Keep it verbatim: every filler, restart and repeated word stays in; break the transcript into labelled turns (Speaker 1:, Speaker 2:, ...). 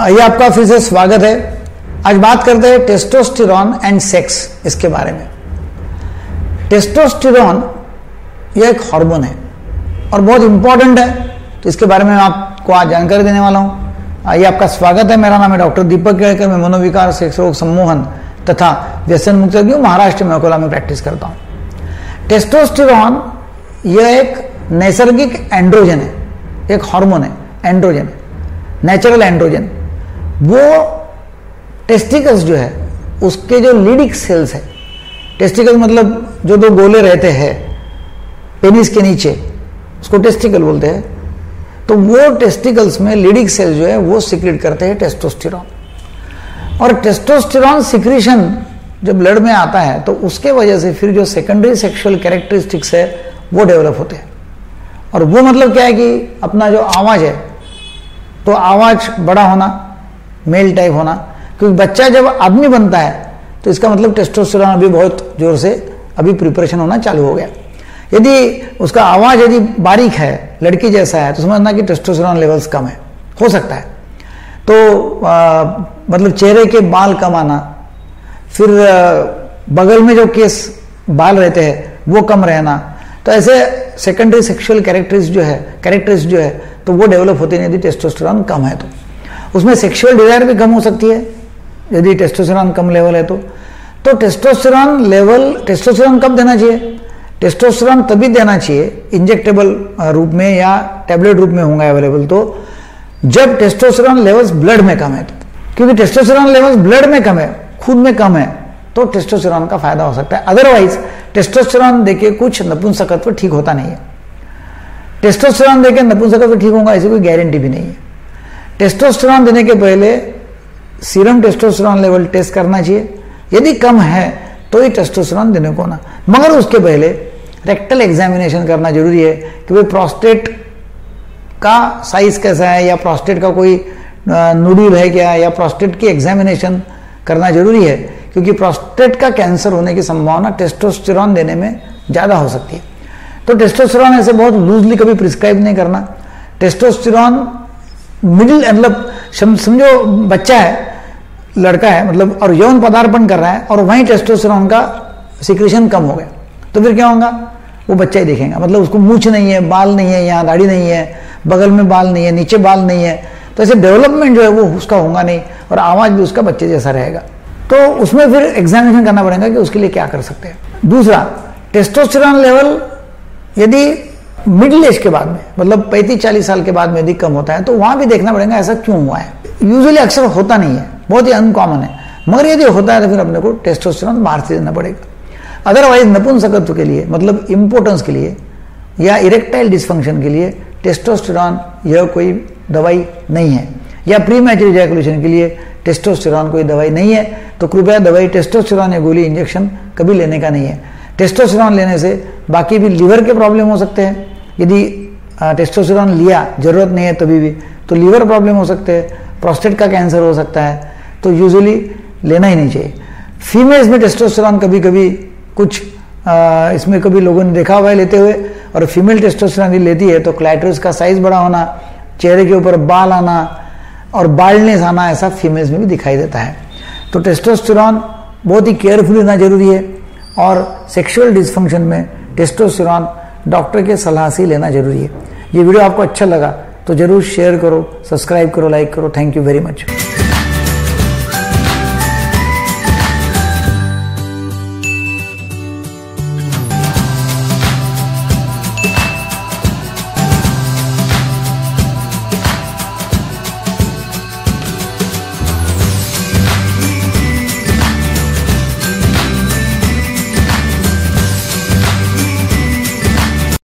Speaker 1: ये आपका फिर से स्वागत है। आज बात करते हैं टेस्टोस्टेरॉन एंड सेक्स, इसके बारे में। टेस्टोस्टेरॉन यह एक हार्मोन है और बहुत इंपॉर्टेंट है, तो इसके बारे में मैं आपको आज जानकारी देने वाला हूँ। ये आपका स्वागत है। मेरा नाम है डॉक्टर दीपक केड़कर। मैं मनोविकार, सेक्स रोग, सम्मोहन तथा व्यसन मुक्त रोगी महाराष्ट्र में अकोला में प्रैक्टिस करता हूँ। टेस्टोस्टेरॉन यह एक नैसर्गिक एंड्रोजन है, एक हार्मोन है, एंड्रोजन, नेचुरल एंड्रोजन। वो टेस्टिकल्स जो है उसके जो लीडिक सेल्स है, टेस्टिकल मतलब जो दो गोले रहते हैं पेनिस के नीचे, उसको टेस्टिकल बोलते हैं। तो वो टेस्टिकल्स में लीडिक सेल जो है वो सिक्रेट करते हैं टेस्टोस्टेरॉन। और टेस्टोस्टेरॉन सिक्रीशन जब ब्लड में आता है तो उसके वजह से फिर जो सेकेंडरी सेक्सुअल कैरेक्टरिस्टिक्स है वो डेवलप होते हैं। और वो मतलब क्या है कि अपना जो आवाज है, तो आवाज बड़ा होना, मेल टाइप होना, क्योंकि बच्चा जब आदमी बनता है तो इसका मतलब टेस्टोस्टेरॉन अभी बहुत जोर से अभी प्रिपरेशन होना चालू हो गया। यदि उसका आवाज यदि बारीक है, लड़की जैसा है, तो समझना कि टेस्टोस्टेरॉन लेवल्स कम है, हो सकता है। तो आ, मतलब चेहरे के बाल कम आना, फिर आ, बगल में जो केस बाल रहते हैं वो कम रहना, तो ऐसे सेकेंडरी सेक्सुअल कैरेक्टरिस्ट जो है कैरेक्टरिस्ट जो है तो वो डेवलप होते नहीं यदि टेस्टोस्टेरॉन कम है। तो उसमें सेक्सुअल डिजायर भी कम हो सकती है यदि टेस्टोस्टेरॉन कम लेवल है तो। तो टेस्टोस्टेरॉन लेवल, टेस्टोस्टेरॉन कब देना चाहिए? टेस्टोस्टेरॉन तभी देना चाहिए इंजेक्टेबल रूप में या टैबलेट रूप में होंगे अवेलेबल, तो जब टेस्टोस्टेरॉन लेवल्स ब्लड में कम है। तो क्योंकि टेस्टोस्टेरॉन लेवल्स ब्लड में कम है, खून में कम है, तो टेस्टोस्टेरॉन का फायदा हो सकता है। अदरवाइज टेस्टोस्टेरॉन देके कुछ नपुंसकत्व ठीक होता नहीं है। टेस्टोस्टेरॉन देके नपुंसकत्व ठीक होगा ऐसी कोई गारंटी भी नहीं है। टेस्टोस्टेरॉन देने के पहले सीरम टेस्टोस्टेरॉन लेवल टेस्ट करना चाहिए। यदि कम है तो ही टेस्टोस्टेरॉन देने को ना, मगर उसके पहले रेक्टल एग्जामिनेशन करना जरूरी है कि भाई प्रोस्टेट का साइज कैसा है, या प्रोस्टेट का कोई नोड्यूल है क्या, या प्रोस्टेट की एग्जामिनेशन करना जरूरी है, क्योंकि प्रोस्टेट का कैंसर होने की संभावना टेस्टोस्टेरॉन देने में ज्यादा हो सकती है। तो टेस्टोस्टेरॉन ऐसे बहुत लूजली कभी प्रिस्क्राइब नहीं करना। टेस्टोस्टेरॉन मिडिल, मतलब समझो बच्चा है, लड़का है मतलब, और यौन पदार्पण कर रहा है और वहीं टेस्टोस्टेरॉन का सिक्रेशन कम हो गया, तो फिर क्या होगा? वो बच्चा ही देखेगा। मतलब उसको मूंछ नहीं है, बाल नहीं है, यहाँ दाढ़ी नहीं है, बगल में बाल नहीं है, नीचे बाल नहीं है, तो ऐसे डेवलपमेंट जो है वो उसका होगा नहीं और आवाज भी उसका बच्चे जैसा रहेगा। तो उसमें फिर एग्जामिनेशन करना पड़ेगा कि उसके लिए क्या कर सकते हैं। दूसरा, टेस्टोस्टेरॉन लेवल यदि मिडिल एज के बाद में, मतलब पैंतीस चालीस साल के बाद में यदि कम होता है तो वहां भी देखना पड़ेगा ऐसा क्यों हुआ है। यूजुअली अक्सर होता नहीं है, बहुत ही अनकॉमन है, मगर यदि होता है तो फिर अपने को टेस्टोस्टेरॉन बाहर से देना पड़ेगा। अदरवाइज नपुंसकत्व के लिए, मतलब इम्पोर्टेंस के लिए या इरेक्टाइल डिस्फंक्शन के लिए टेस्टोस्टेरॉन यह कोई दवाई नहीं है, या प्री मैच्योर इजैकुलेशन के लिए टेस्टोस्टेरॉन कोई दवाई नहीं है। तो कृपया दवाई टेस्टोस्टेरॉन या गोली इंजेक्शन कभी लेने का नहीं है। टेस्टोस्टेरॉन लेने से बाकी भी लीवर के प्रॉब्लम हो सकते हैं। यदि टेस्टोस्टेरॉन लिया, जरूरत नहीं है तभी भी, तो लीवर प्रॉब्लम हो सकते हैं, प्रोस्टेट का कैंसर हो सकता है, तो यूजुअली लेना ही नहीं चाहिए। फीमेल्स में टेस्टोस्टेरॉन कभी कभी कुछ आ, इसमें कभी लोगों ने देखा हुआ है लेते हुए, और फीमेल टेस्टोस्टेरॉन यदि लेती है तो क्लाइटोरिस का साइज बड़ा होना, चेहरे के ऊपर बाल आना और बाल्डनेस आना, ऐसा फीमेल्स में भी दिखाई देता है। तो टेस्टोस्टेरॉन बहुत ही केयरफुली लेना जरूरी है, और सेक्सुअल डिस्फंक्शन में टेस्टोस्टेरॉन डॉक्टर के सलाह से लेना जरूरी है। ये वीडियो आपको अच्छा लगा तो जरूर शेयर करो, सब्सक्राइब करो, लाइक करो। Thank you very much.